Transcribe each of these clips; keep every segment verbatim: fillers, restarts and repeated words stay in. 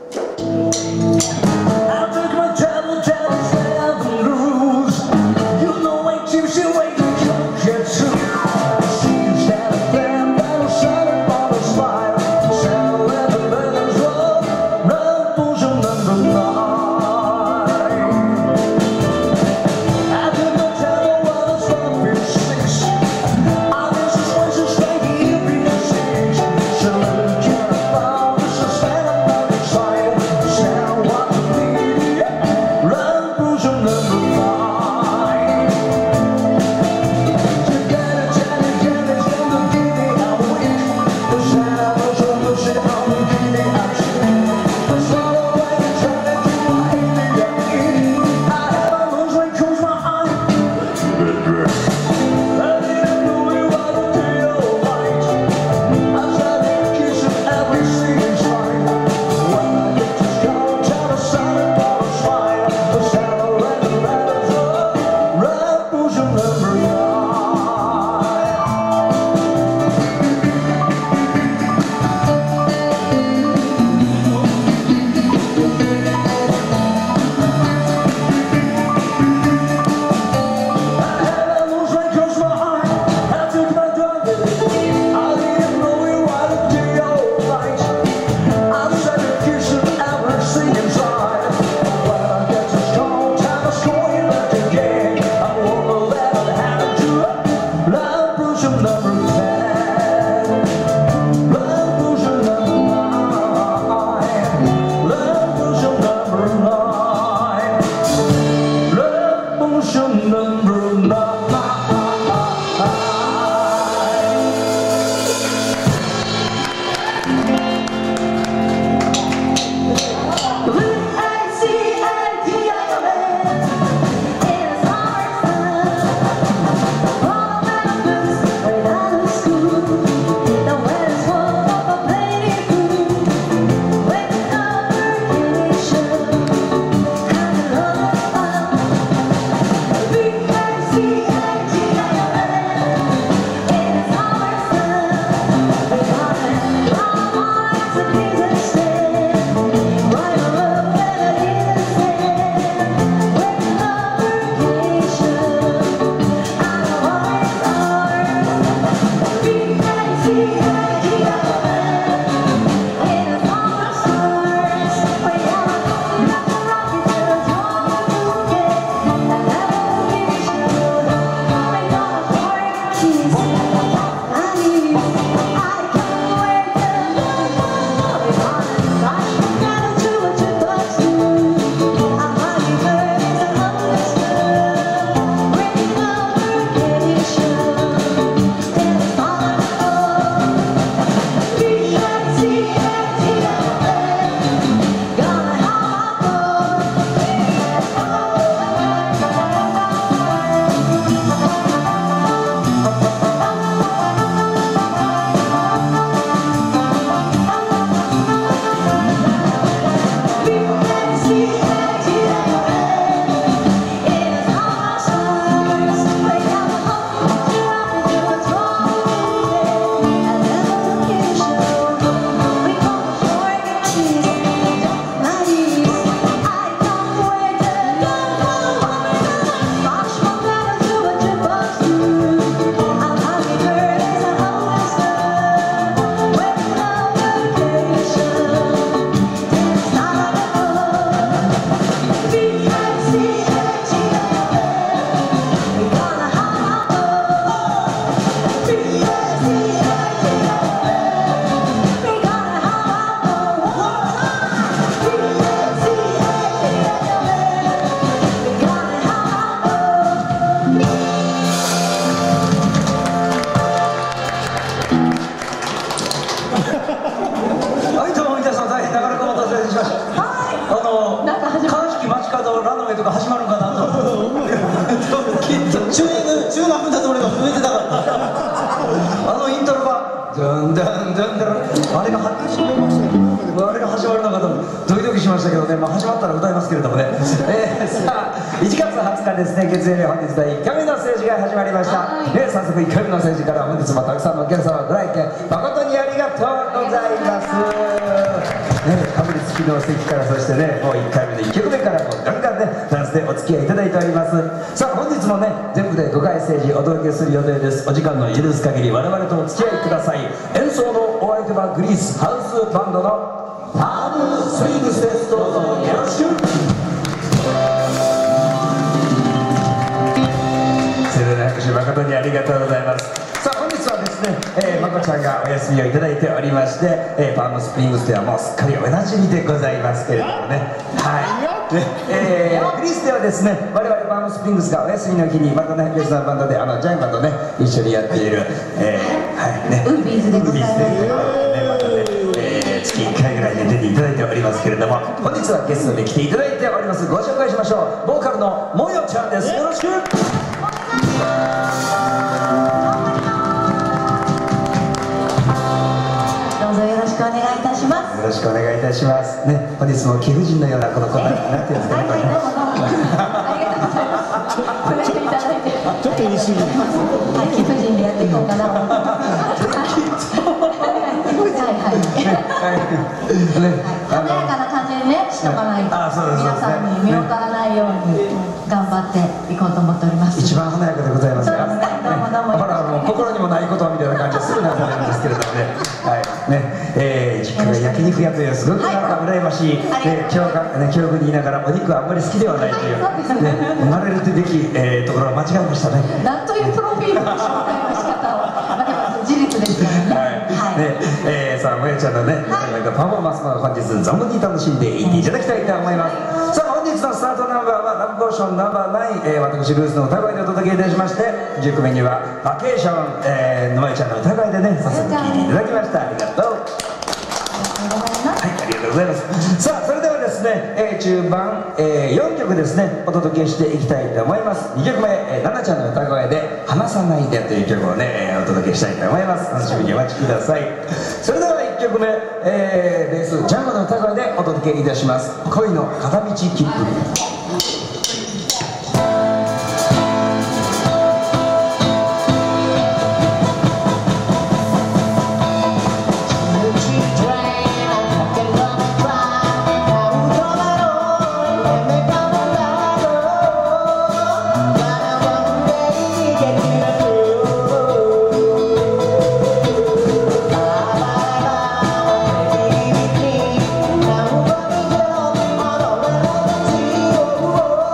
中中何分だと俺が震えてたからあのイントロがダンダンダンダンあれが始まりましたけどあれが始まるのかとドキドキしましたけどね、まあ、始まったら歌いますけれどもね、えー、さあいちがつはつかですね、月曜日本日第いっかいめのステージが始まりました、えー、早速いっかいめのステージから本日もたくさんのお客様ご来店誠にありがとうございます、ね、確率式の席から、そしてねもういっかいめのいっきょくめからもうガンガンねダンスでお付き合いいただいております。さあ本日もね全部でごかいステージお届けする予定です。お時間の許す限り我々とお付き合いください。演奏のお相手はグリースハウスバンドのパームスイングスです。どうぞよろしく。それでは拍手誠にありがとうございます。さあ本日はですね、えー、まこちゃんがお休みをいただいておりまして、えー、パームスプリングスではもうすっかりおなじみでございますけれどもね、はいね、えー、グリースではですね我々パームスプリングスがお休みの日にまたね別のバンドであのジャイアンとね一緒にやっている、えー、はいねウービーズでございます。 またね、えー、月いっかいぐらいに出ていただいておりますけれども、本日はゲストで来ていただいております。ご紹介しましょう。ボーカルのもよちゃんです。よろしく。 どうぞよろしくお願いいたします。 よろしくお願いいたします。ね、本日も貴婦人のようなこの子なんていうんですかね。 はいはい、どうもどうも。ありがとうございます。触れていただいて。 ちょっと言い過ぎ。 はい、貴婦人でやっていこうかな。はいはい。 ね、 華やかな感じでね、しとかないと。 あ、そうです。 皆さんに見劣らないように頑張っていこうと思っております。 一番華やかでございます。 そうですか。どうもどうも。 ほらもう心にもないことみたいな感じですぐなされるんですけれどもね。はいね、えー、実家が焼肉屋というすごくなんか羨ましい、ね、教科ね教具にいながらお肉はあんまり好きではないという、ね、生まれるべき、えー、ところを間違えましたね。 なんというプロフィールの紹介の仕方を、まあ、事実ですからね。 はい。ね、えー、さあもやちゃんのね、パフォーマンスも本日存分に楽しんでいっていただきたいと思います。さあ本日のスタートナンバーはラブポーションナンバーナイン、えー、私ルースの歌声でお届けいたしまして、じゅっこめにはバケーション、えー、のもやちゃんの歌声でね早速聴いていただきました。ありがとう。はい、ありがとうございます。さあそれではですね、えー、中盤、えー、よんきょくですねお届けしていきたいと思います。にきょくめ、えー、ななちゃんの歌声で「離さないで」という曲をね、えー、お届けしたいと思います。楽しみにお待ちください。それではいっきょくめ、えー、ベースジャンボの歌声でお届けいたします。恋の片道切符。Oh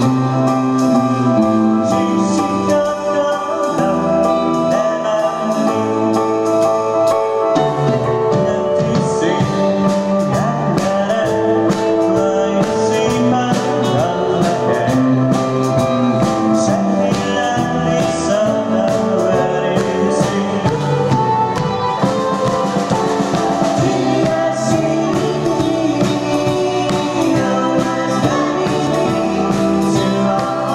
To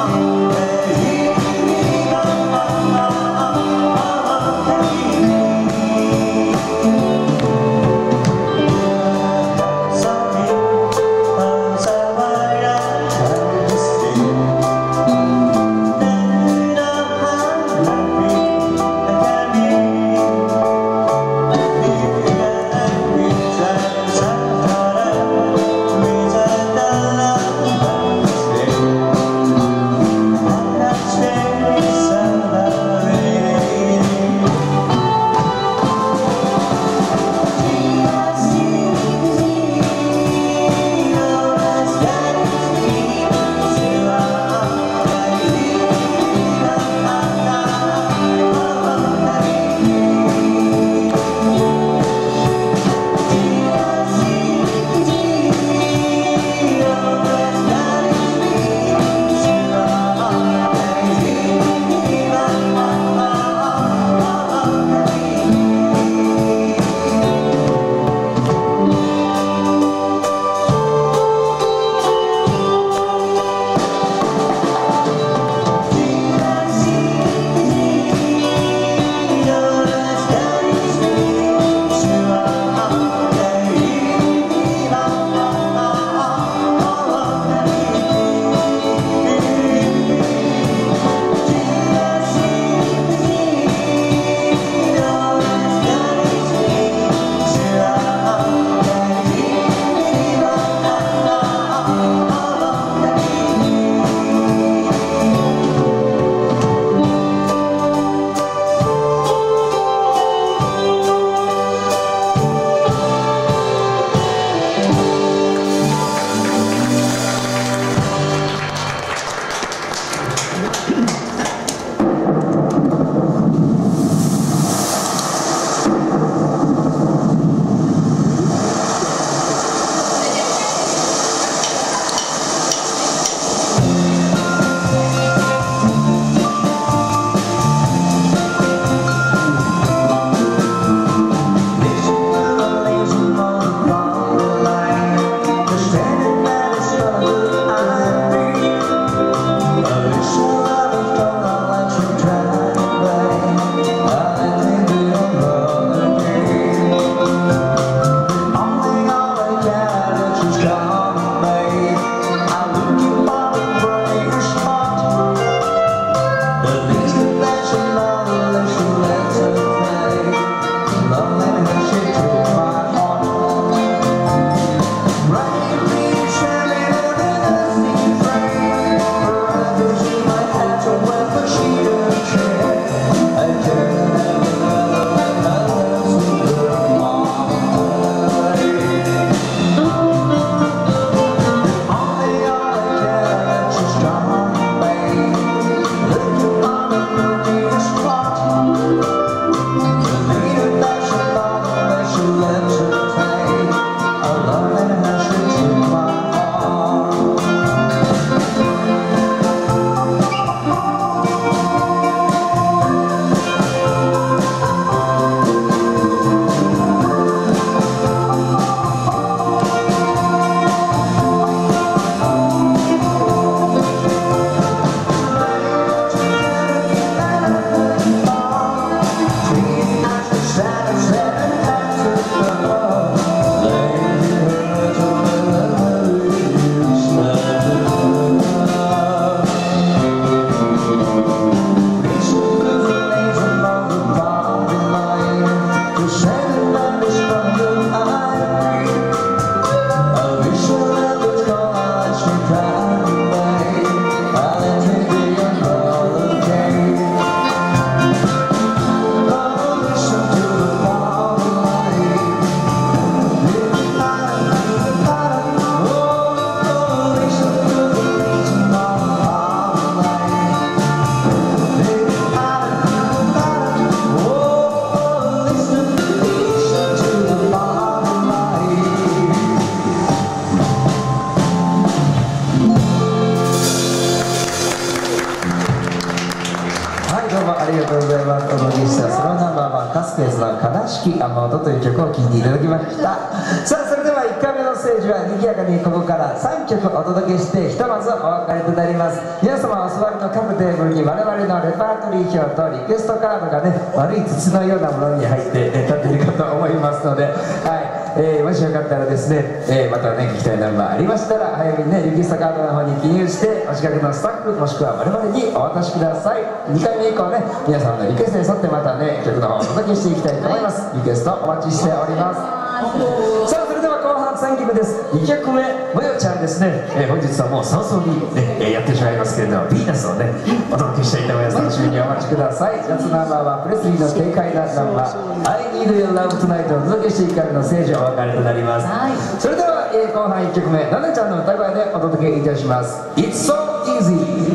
もありがとうございます。お届けしたソロナンバーはカスケースの悲しき雨音という曲を聴いていただきました。さあそれではいっかいめのステージは賑やかにここからさんきょくお届けしてひとまずお別れとなります。皆様お座りの各テーブルに我々のレパートリー表とリクエストカードがね悪い筒のようなものに入って立っているかと思いますので、はいえー、もしよかったらですね、えー、またね聞きたいナンバーありましたら早めにねリクエストカードの方に記入してお近くのスタッフもしくは我々にお渡しください。にかいめ以降ね皆さんのリクエストに沿ってまたね曲の方をお届けしていきたいと思います。リクエストお待ちしております。さあそれでは後半さんきょくです。にきょくめもよちゃんですね、えー、本日はもう早々に、ね、やってしまいますけれどもヴィーナスをねお届けしたいと思います。楽しみにお待ちください。夏ナンバーはプレスリーの軽快なナンバー I Need Your Love Tonight をお届けしていくからのステージお別れとなります。はい、それでは、えー、後半いっきょくめななちゃんの歌声でお届けいたします。 It's so easy。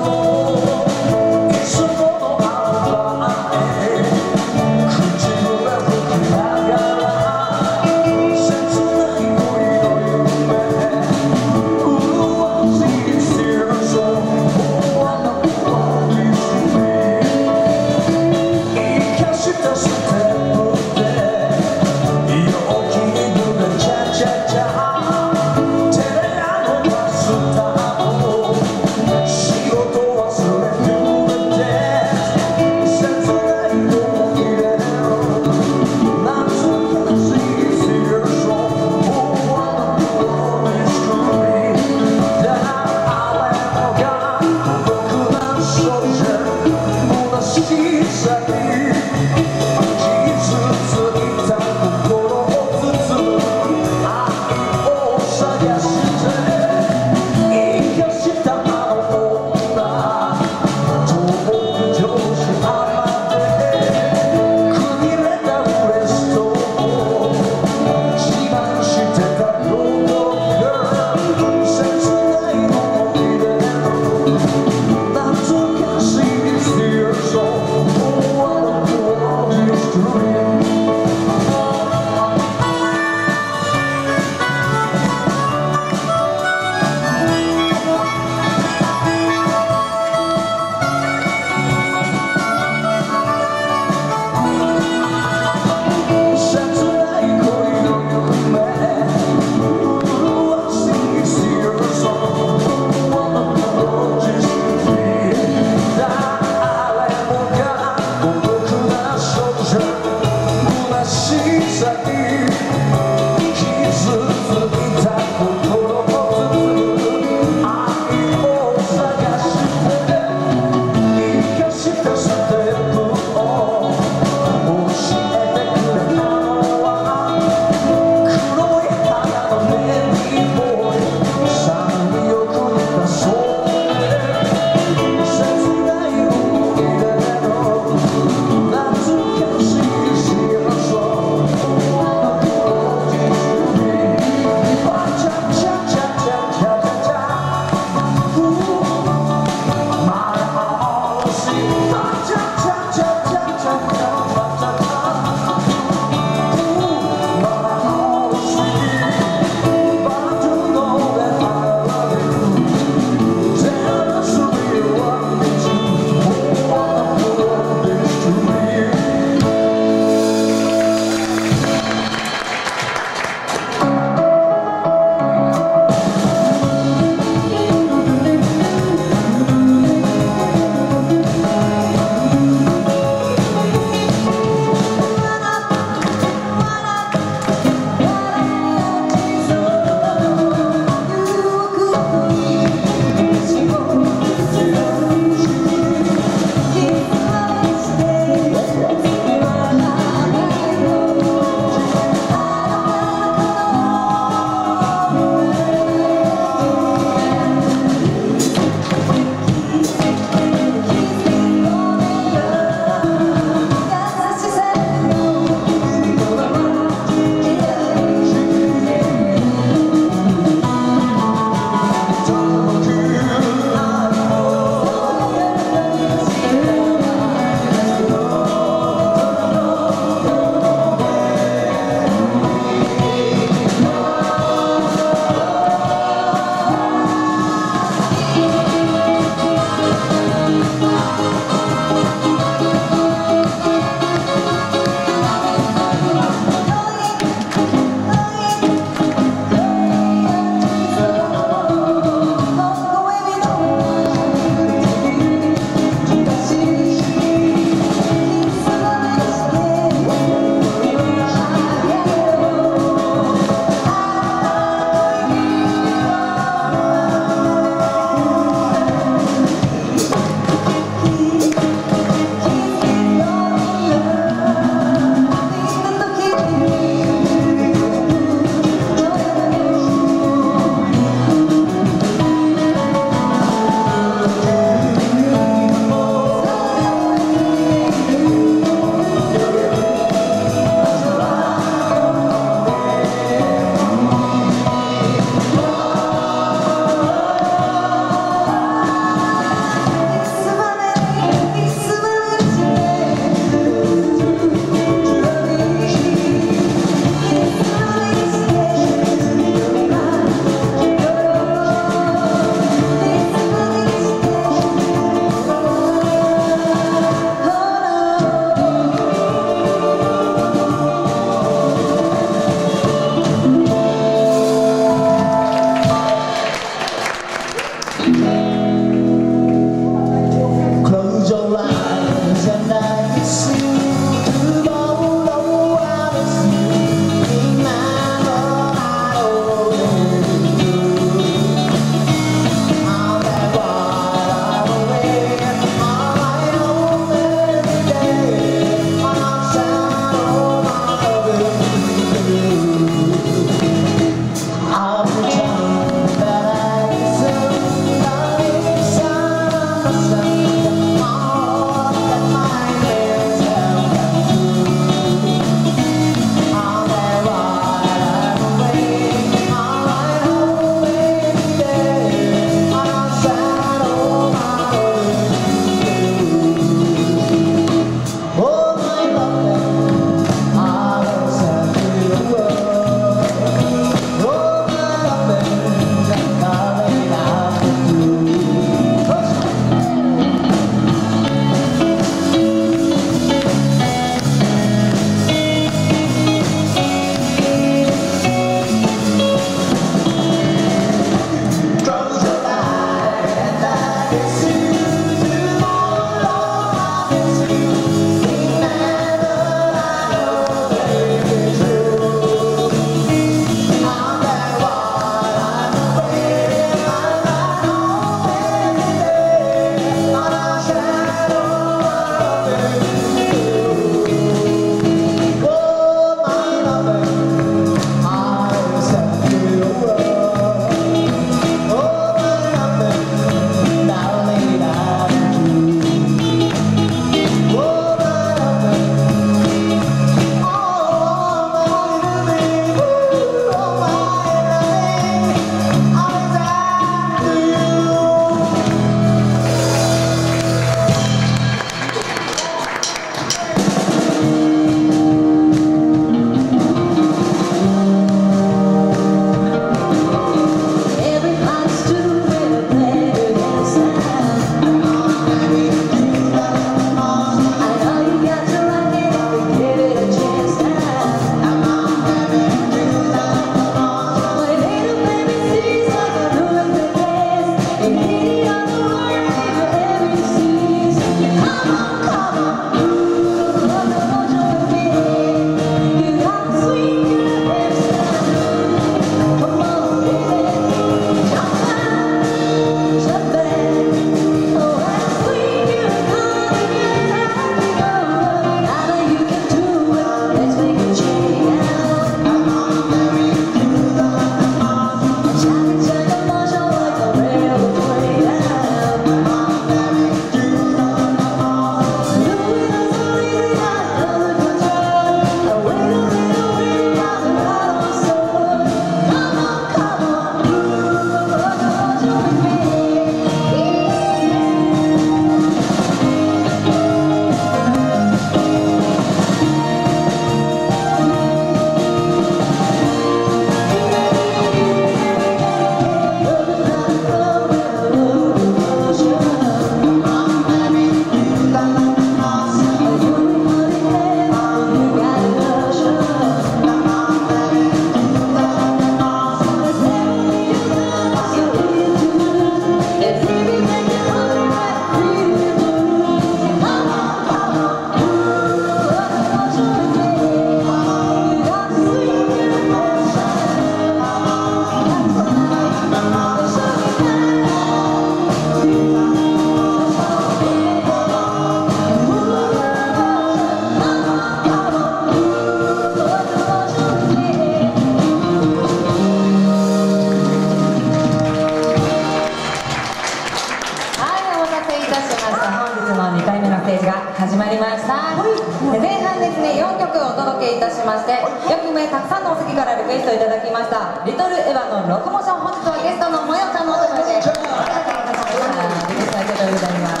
トいただきましたリトルエヴァのロコモーション、本日はゲストのもよちゃんのお手でリクエストありがとうございます。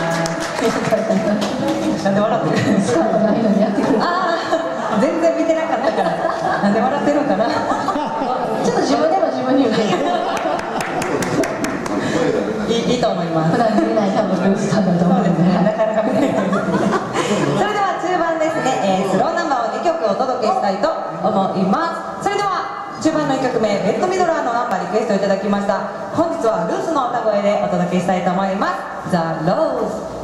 なんで笑ってる？スタートないのにやってくる。ああ、全然見てなかったからなんで笑ってるのかな。ちょっと自分でも自分に言うけどいい、いいと思います。普段見ない多分ルースターだと思うんですね。なかなか見ないそれでは中盤ですね、えー、スローナンバーをにきょくお届けしたいと思います。それでは中盤のいっきょくめ、ベッドミドラーのナンバーリクエストいただきました。本日はルースの歌声でお届けしたいと思います。ザ・ローズ。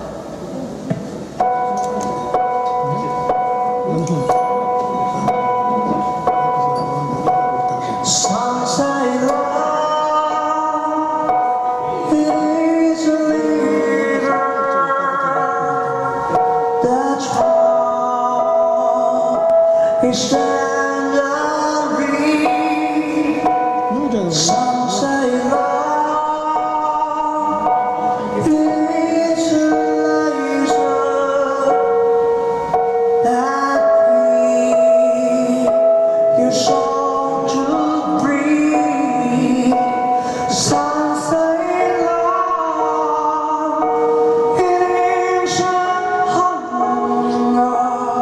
Stand and read. Some say love is a laser that breathes your soul to breathe. Some say love is a hunger.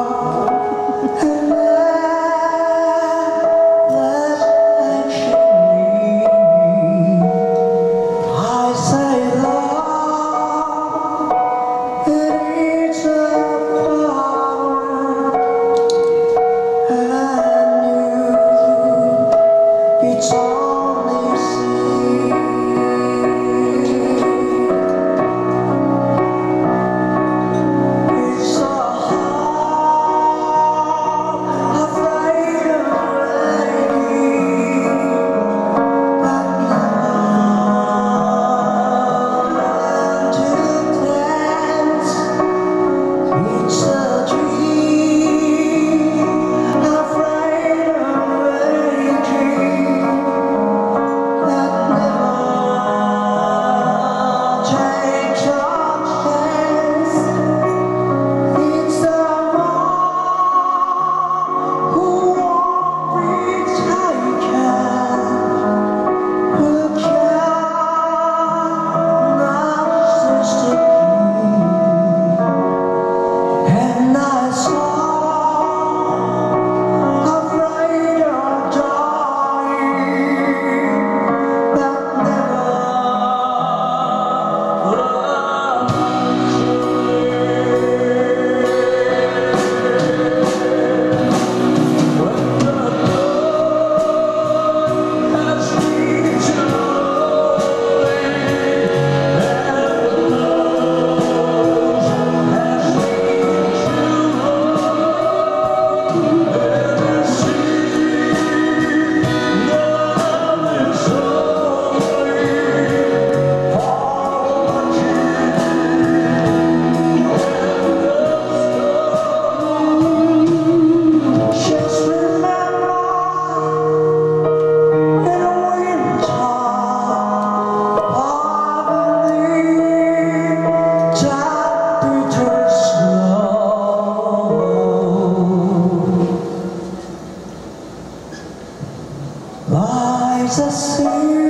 Lies a sea,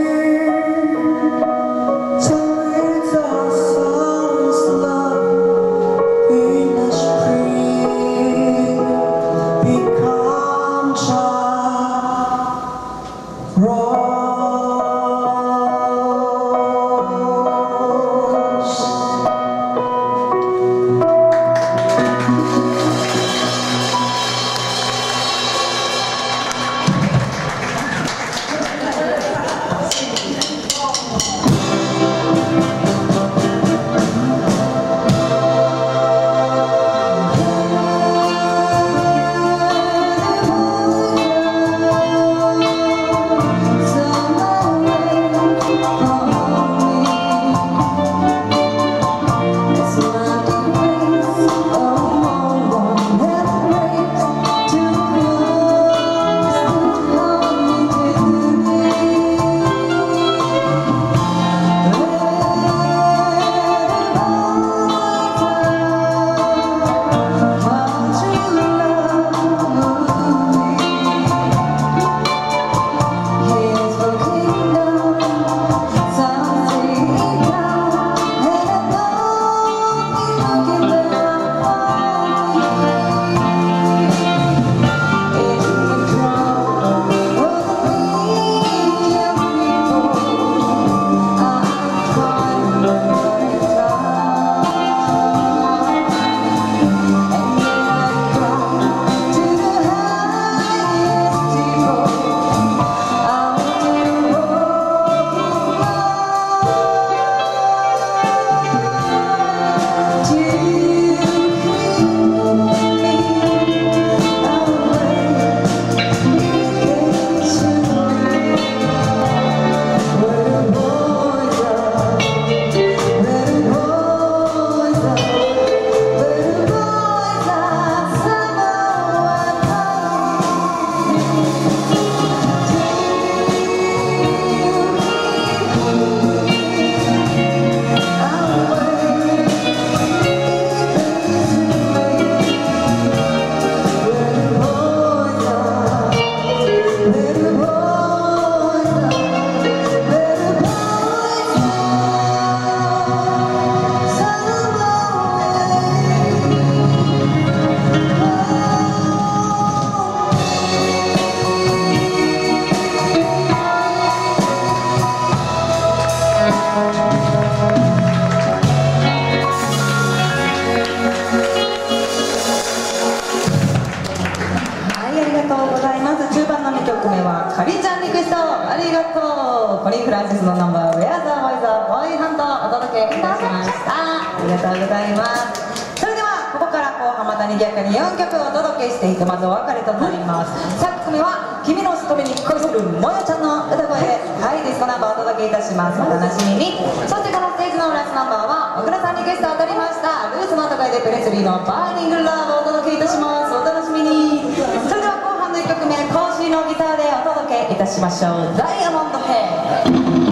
so it's our son's love in a spring becomes a rose. So ちゃんリクエストありがとう。コリー・フランシスのナンバー「Where the Boys Are Boy Hunt」お届けいたしました。ありがとうございます。それではここから後半またにぎやかによんきょくお届けしていく、まずお別れとなります。さんきょくめは「君の勤めに恋するもよちゃん」の歌声で、はい、ディスコナンバーお届けいたします。お楽しみに。そしてこのステージのラストナンバーは小倉さんリクエスト当たりましたルースの歌声でプレスリーの「バーニングラブ」をお届けいたします。お楽しみに。それでは後半のいっきょくめ、コーシーのギターでお届けいたしましょう。ダイヤモンドヘッド。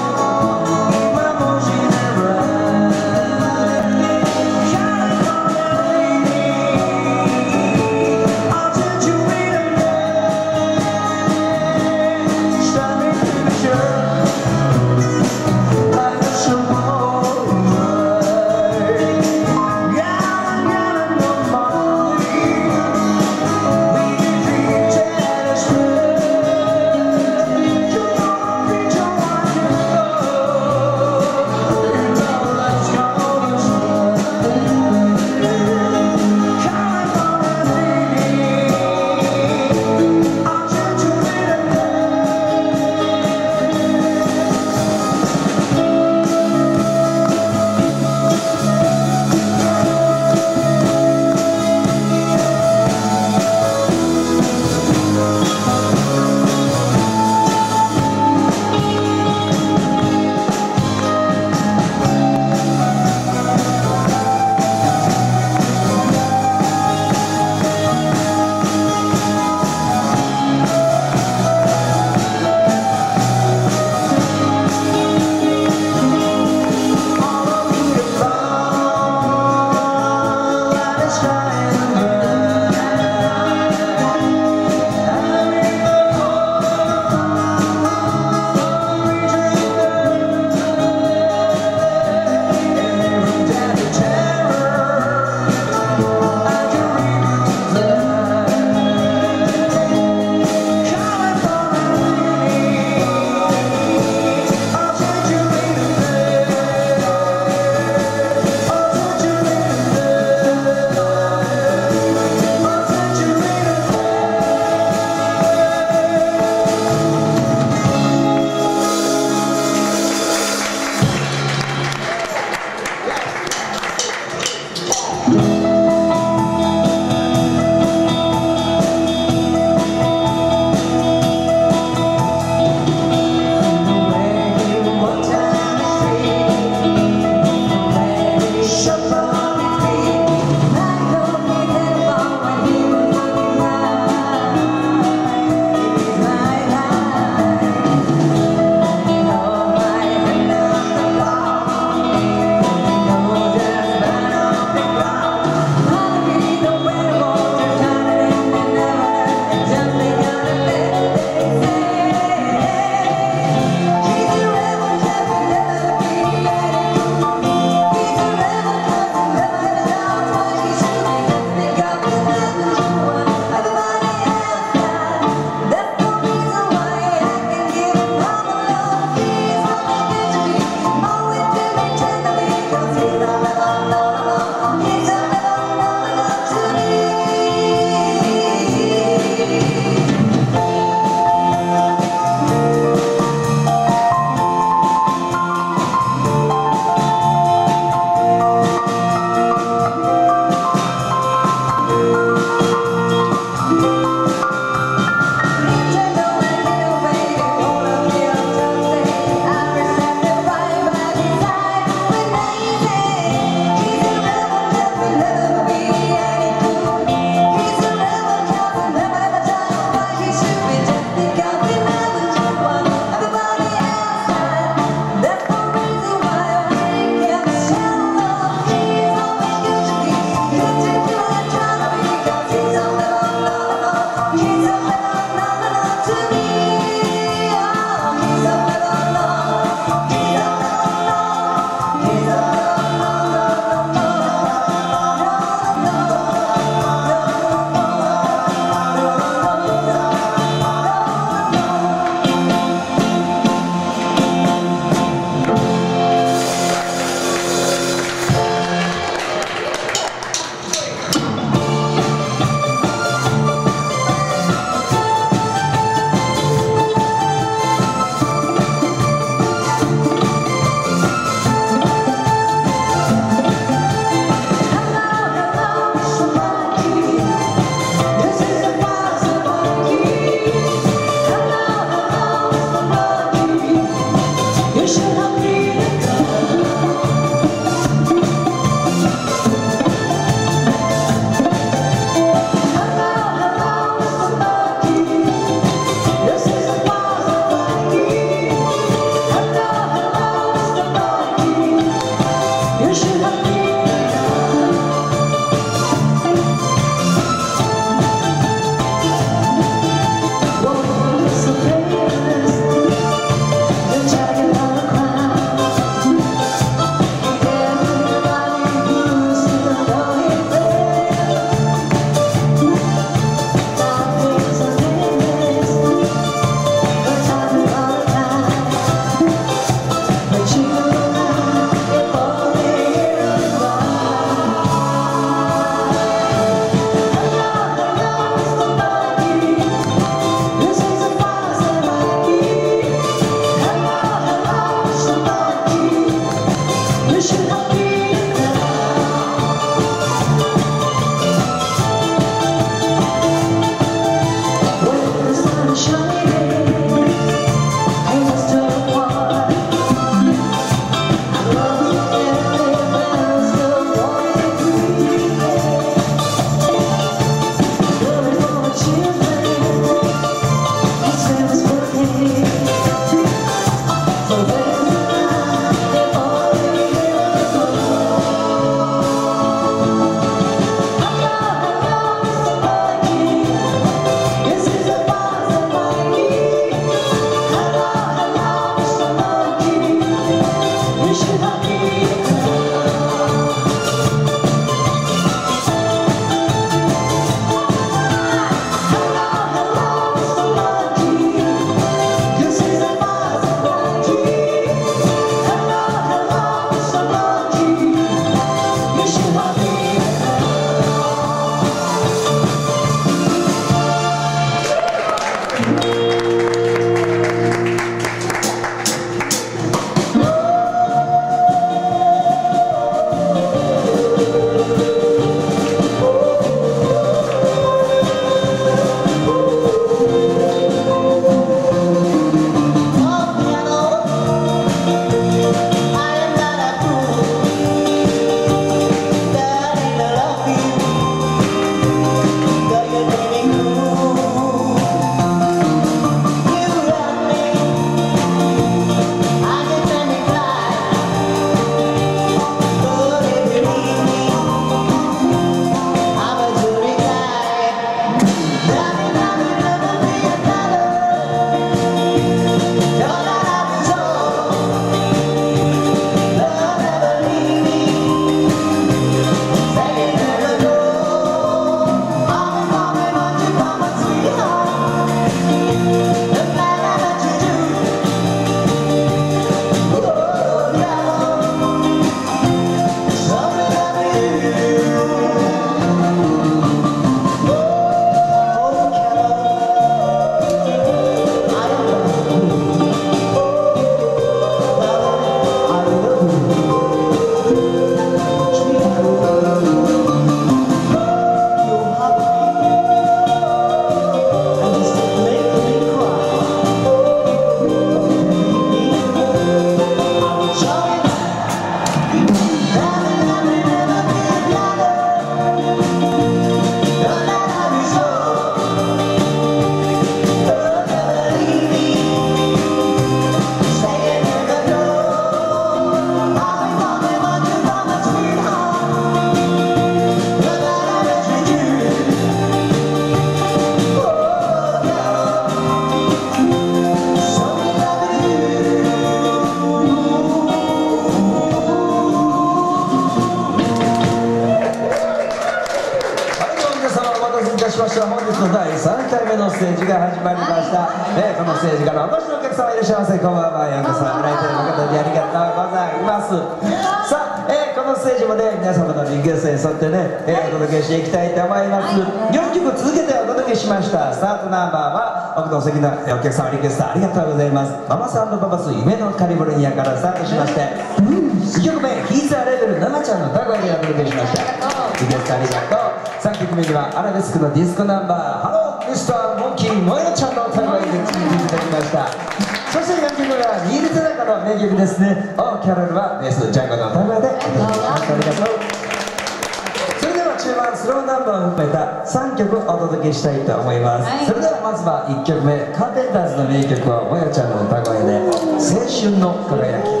スのだいさんかいめのステージが始まりました、えーこのステージからお越しのお客様いらっしゃいませ。こんばんは。ようこそご来店の方にありがとうございます。さあ、えーこのステージもね皆様のリクエストに沿ってね、えーお届けしていきたいと思います。よんきょく続けてお届けしました。スタートナンバーは奥の素敵なお客様リクエストありがとうございます。ママさんとパパス夢のカリフォルニアからスタートしまして、にきょくめヒーザーレベルななちゃんの歌声でお届けしました。リクエストありがとう。さんきょくめにはアラベスクのディスコナンバーハローミスターモンキー萌えちゃんの歌声で聴いていただきました。そしてよんきょくめはニール・テナカの名曲ですね。オーキャロルはベースジャンゴの歌声でお届けしました。ありがとう。それでは中盤スローナンバーを含めたさんきょくお届けしたいと思います、はい、それではまずはいっきょくめカーペンターズの名曲をもやちゃんの歌声で「青春の輝き」。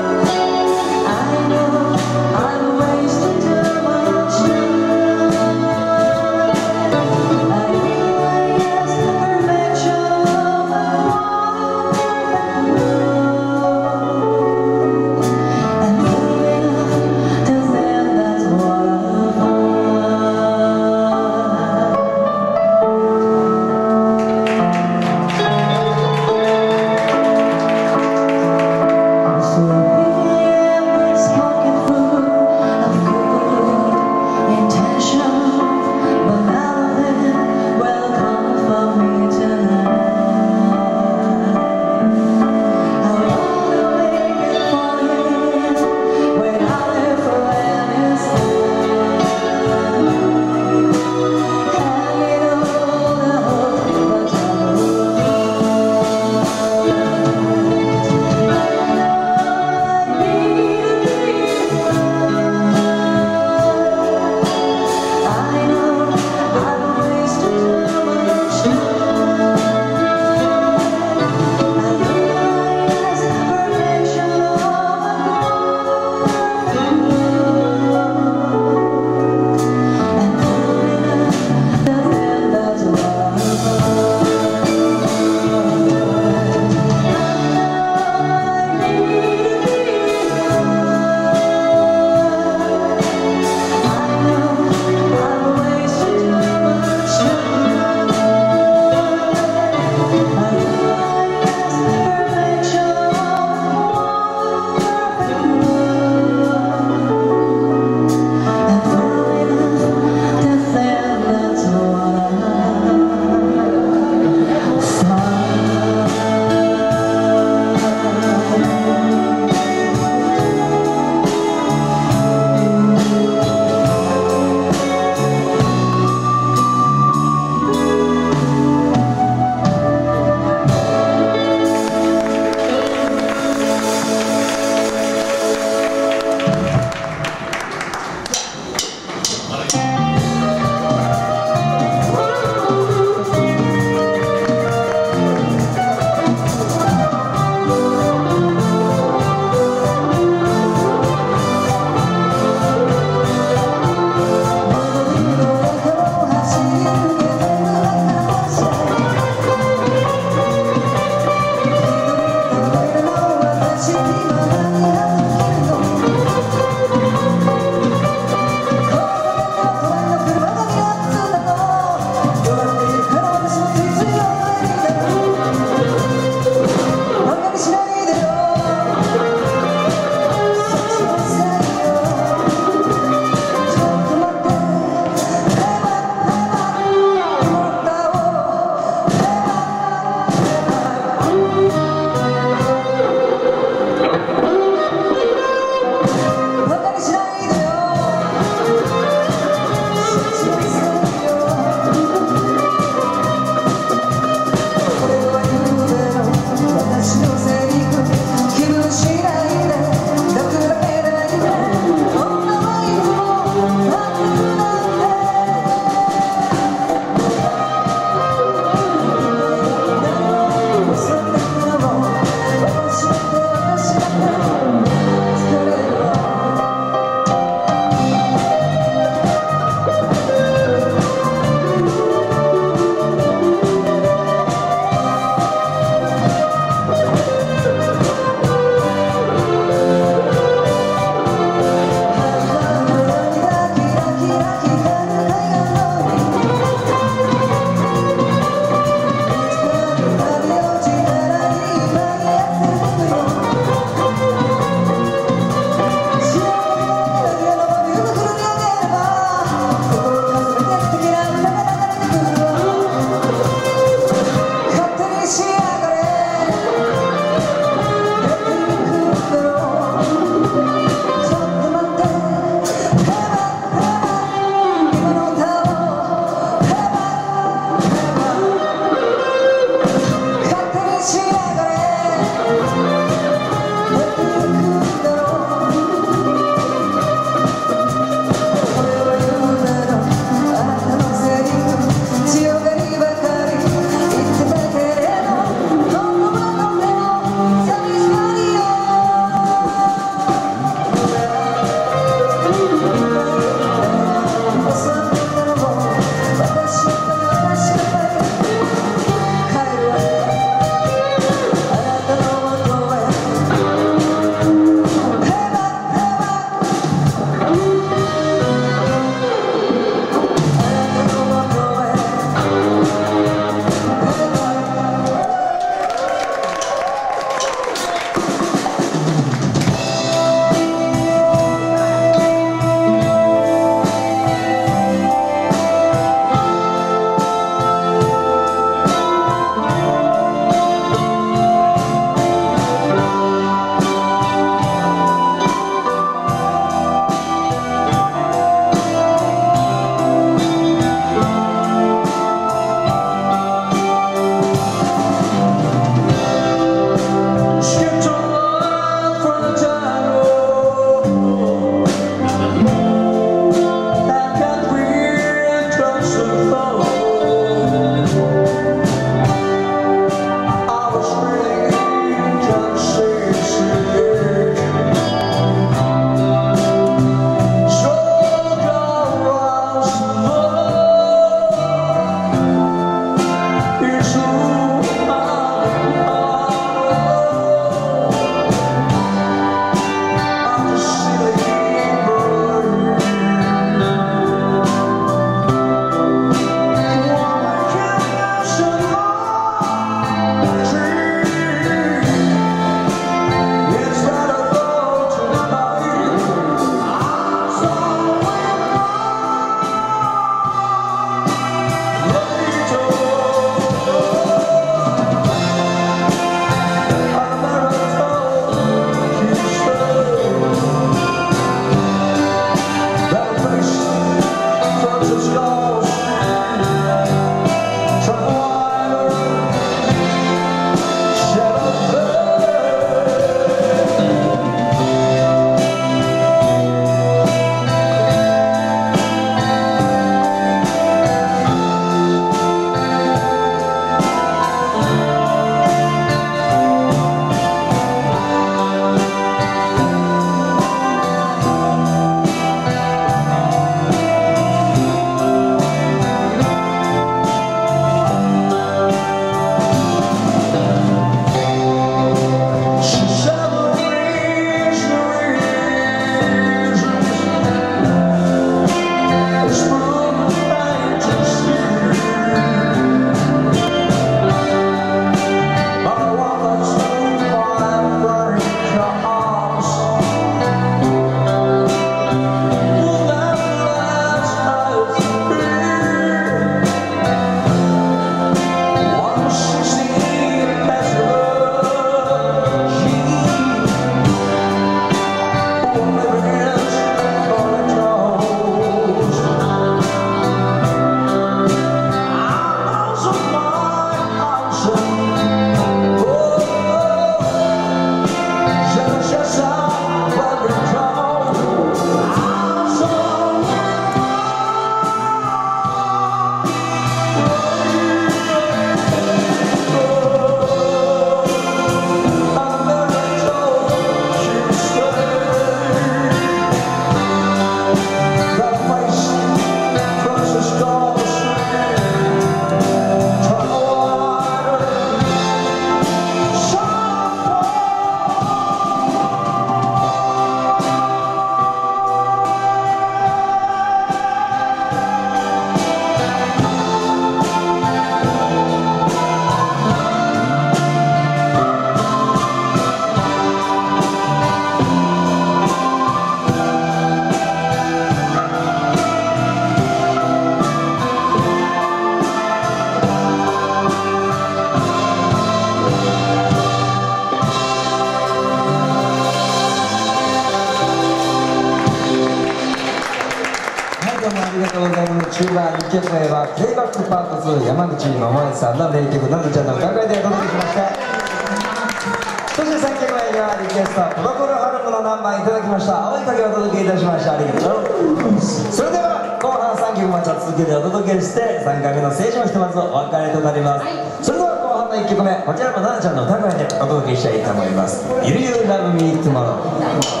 がにきょくめはプレイバックパートツー山口百恵さんの名曲「なずちゃんの歌声」でお届けしました。そしてさんきょくめにはリクエストプロコルハルムのナンバーいただきました青い影をお届けいたしました。ありがとう。それでは後半さんきょくまた続けてお届けしてさんかいめの青春をひとまずお別れとなります。それでは後半のいっきょくめこちらもななちゃんの歌声でお届けしたいと思います。 You You Love Me Tomorrow。